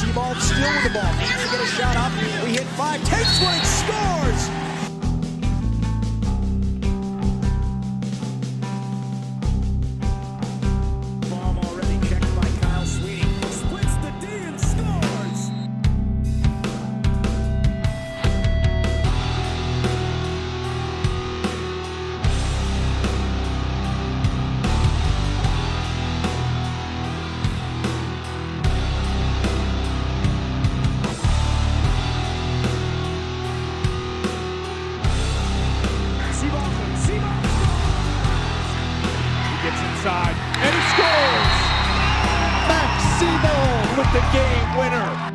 Seibald still with the ball. Needs to get a shot up. We hit 5. Takes one and scores! Bomb already checked by Kyle Sweeting. Splits the D and scores! Inside, and he scores! Seibald with the game winner.